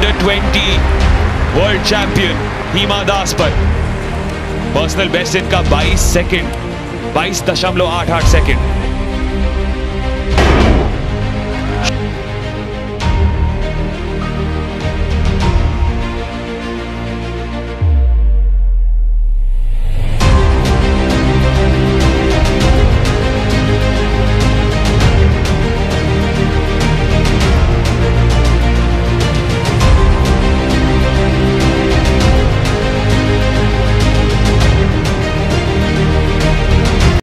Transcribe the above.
Under 20 world champion Hima Das पर personal best इनका 22 second 22.88 second.